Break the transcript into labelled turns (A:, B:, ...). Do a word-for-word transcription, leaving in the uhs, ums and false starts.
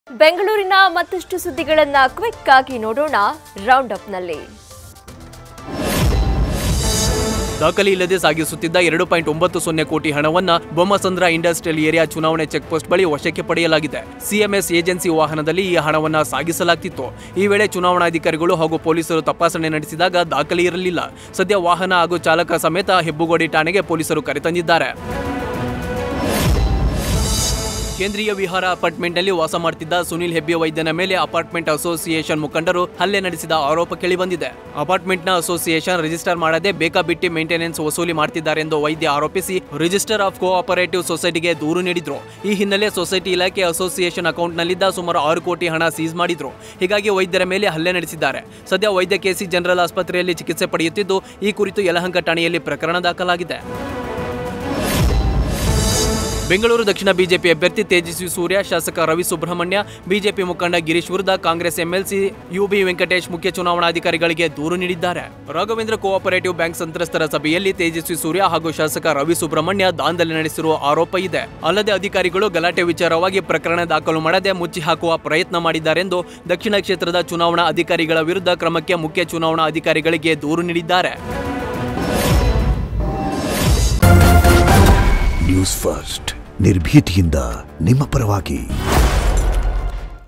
A: ಬೆಂಗಳೂರಿನ ಮತ್ತಷ್ಟು ಸುದ್ದಿಗಳನ್ನ ಕ್ವಿಕ್ ಆಗಿ ನೋಡೋಣ ರೌಂಡ್ ಅಪ್ ನಲ್ಲಿ.
B: ದಾಖಲೆ ಇಲ್ಲದೆ ಸಾಗಿಸುತ್ತಿದ್ದ ಎರಡು ಪಾಯಿಂಟ್ ಒಂಬತ್ತು ಸೊನ್ನೆ ಕೋಟಿ ಹಣವನ್ನ ಬೊಮ್ಮಸಂದ್ರ ಇಂಡಸ್ಟ್ರಿಯಲ್ ಏರಿಯಾ ಚುನಾವಣೆ ಚೆಕ್ ಪೋಸ್ಟ್ ಬಳಿ ವಶಕ್ಕೆ ಪಡೆಯಲಾಗಿದೆ. ಸಿಎಂಎಸ್ ಏಜೆನ್ಸಿ ವಾಹನದಲ್ಲಿ ಈ ಹಣವನ್ನ ಸಾಗಿಸಲಾಗ್ತಿತ್ತು. ಈ ವೇಳೆ ಚುನಾವಣಾಧಿಕಾರಿಗಳು ಹಾಗೂ ಪೊಲೀಸರು ತಪಾಸಣೆ ನಡೆಸಿದಾಗ ದಾಖಲೆ ಇರಲಿಲ್ಲ. ಸದ್ಯ ವಾಹನ ಹಾಗೂ ಚಾಲಕ ಸಮೇತ ಹೆಬ್ಬುಗೋಡಿ ಠಾಣೆಗೆ ಪೊಲೀಸರು ಕರೆತಂದಿದ್ದಾರೆ. ಕೇಂದ್ರೀಯ ವಿಹಾರ ಅಪಾರ್ಟ್ಮೆಂಟ್ನಲ್ಲಿ ವಾಸ ಮಾಡುತ್ತಿದ್ದ ಸುನಿಲ್ ಹೆಬ್ಬಿ ವೈದ್ಯನ ಮೇಲೆ ಅಪಾರ್ಟ್ಮೆಂಟ್ ಅಸೋಸಿಯೇಷನ್ ಮುಖಂಡರು ಹಲ್ಲೆ ನಡೆಸಿದ ಆರೋಪ ಕೇಳಿಬಂದಿದೆ. ಅಪಾರ್ಟ್ಮೆಂಟ್ನ ಅಸೋಸಿಯೇಷನ್ ರಿಜಿಸ್ಟರ್ ಮಾಡದೆ ಬೇಕಾಬಿಟ್ಟಿ ಮೇಂಟೆನೆನ್ಸ್ ವಸೂಲಿ ಮಾಡುತ್ತಿದ್ದಾರೆ ಎಂದು ವೈದ್ಯ ಆರೋಪಿಸಿ ರಿಜಿಸ್ಟರ್ ಆಫ್ ಕೋಆಪರೇಟಿವ್ ಸೊಸೈಟಿಗೆ ದೂರು ನೀಡಿದ್ರು. ಈ ಹಿನ್ನೆಲೆ ಸೊಸೈಟಿ ಇಲಾಖೆ ಅಸೋಸಿಯೇಷನ್ ಅಕೌಂಟ್ನಲ್ಲಿದ್ದ ಸುಮಾರು ಆರು ಕೋಟಿ ಹಣ ಸೀಸ್ ಮಾಡಿದ್ರು. ಹೀಗಾಗಿ ವೈದ್ಯರ ಮೇಲೆ ಹಲ್ಲೆ ನಡೆಸಿದ್ದಾರೆ. ಸದ್ಯ ವೈದ್ಯ ಕೆಸಿ ಜನರಲ್ ಆಸ್ಪತ್ರೆಯಲ್ಲಿ ಚಿಕಿತ್ಸೆ ಪಡೆಯುತ್ತಿದ್ದು, ಈ ಕುರಿತು ಯಲಹಂಕ ಠಾಣೆಯಲ್ಲಿ ಪ್ರಕರಣ ದಾಖಲಾಗಿದೆ. ಬೆಂಗಳೂರು ದಕ್ಷಿಣ ಬಿಜೆಪಿ ಅಭ್ಯರ್ಥಿ ತೇಜಸ್ವಿ ಸೂರ್ಯ, ಶಾಸಕ ರವಿ ಸುಬ್ರಹ್ಮಣ್ಯ, ಬಿಜೆಪಿ ಮುಖಂಡ ಗಿರೀಶ್ ವಿರುದ್ಧ ಕಾಂಗ್ರೆಸ್ ಎಂಎಲ್ಸಿ ಯುಬಿ ವೆಂಕಟೇಶ್ ಮುಖ್ಯ ಚುನಾವಣಾಧಿಕಾರಿಗಳಿಗೆ ದೂರು ನೀಡಿದ್ದಾರೆ. ರಾಘವೇಂದ್ರ ಕೋಆಪರೇಟಿವ್ ಬ್ಯಾಂಕ್ ಸಂತ್ರಸ್ತರ ಸಭೆಯಲ್ಲಿ ತೇಜಸ್ವಿ ಸೂರ್ಯ ಹಾಗೂ ಶಾಸಕ ರವಿ ಸುಬ್ರಹ್ಮಣ್ಯ ದಾಂಧಲೆ ನಡೆಸಿರುವ ಆರೋಪ ಇದೆ. ಅಲ್ಲದೆ ಅಧಿಕಾರಿಗಳು ಗಲಾಟೆ ವಿಚಾರವಾಗಿ ಪ್ರಕರಣ ದಾಖಲು ಮಾಡದೆ ಮುಚ್ಚಿ ಹಾಕುವ ಪ್ರಯತ್ನ ಮಾಡಿದ್ದಾರೆಂದು ದಕ್ಷಿಣ ಕ್ಷೇತ್ರದ ಚುನಾವಣಾ ಅಧಿಕಾರಿಗಳ ವಿರುದ್ಧ ಕ್ರಮಕ್ಕೆ ಮುಖ್ಯ ಚುನಾವಣಾ ಅಧಿಕಾರಿಗಳಿಗೆ ದೂರು ನೀಡಿದ್ದಾರೆ.
C: ನ್ಯೂಸ್ ಫಸ್ಟ್ ನಿರ್ಭೀತಿಯಿಂದ ನಿಮ್ಮ ಪರವಾಗಿ.